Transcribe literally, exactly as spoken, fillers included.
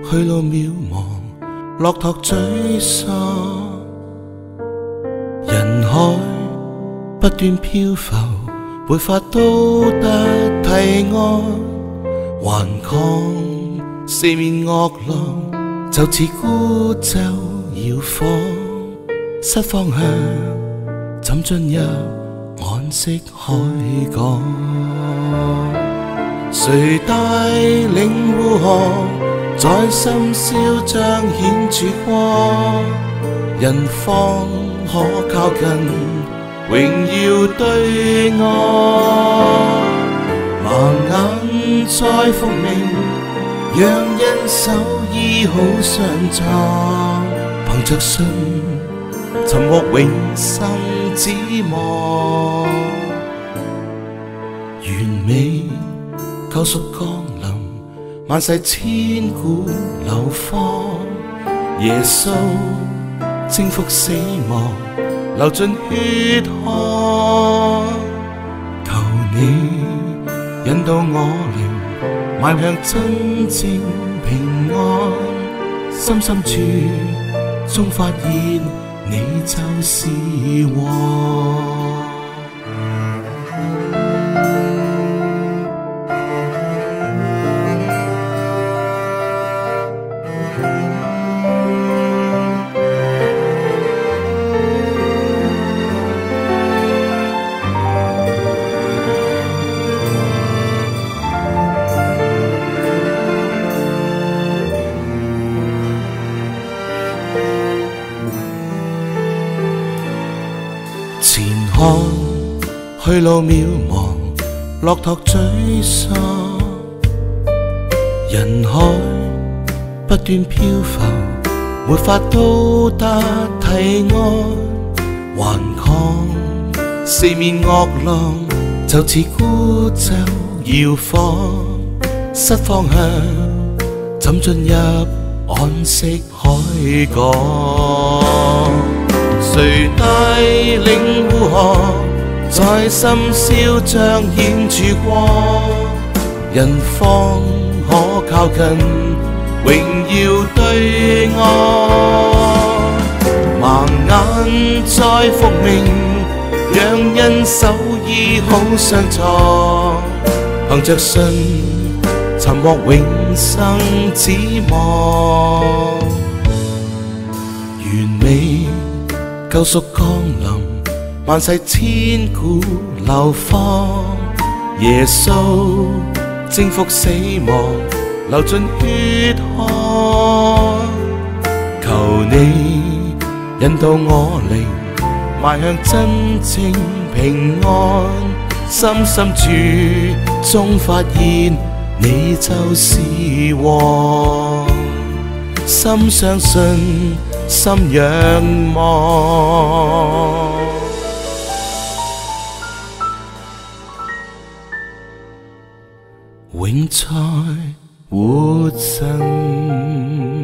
去路渺茫，駱駝沮喪，人海不斷漂浮，沒法都得提岸，頑抗四面惡浪，就似孤舟搖晃，失方向，怎進入岸色海港？誰帶領護航，在深宵彰顯曙光，人方可靠近榮耀對岸。盲眼再復明，讓恩手醫好傷壯，憑着信尋獲永生指望。完美救贖降臨，萬世千古流芳。耶穌征服死亡，流盡血汗。求你引導我靈，邁向真正平安。深深處終發現，你就是王。前看去路渺茫，駱駝沮喪，人海不斷漂浮，沒法都得提岸，頑抗四面惡浪，就似孤舟搖晃，失方向，怎進入岸色海港？誰帶領護航，在深宵彰顯曙光，人方可靠近榮耀對岸。盲眼再復明，讓恩手醫好傷創，憑着信尋獲永生指望。完美救贖降臨，萬世千古流芳。耶穌征服死亡，流盡血汗。求你引導我靈，邁向真正平安。深深處終發現，你就是王。心相信，心仰望，永在活神。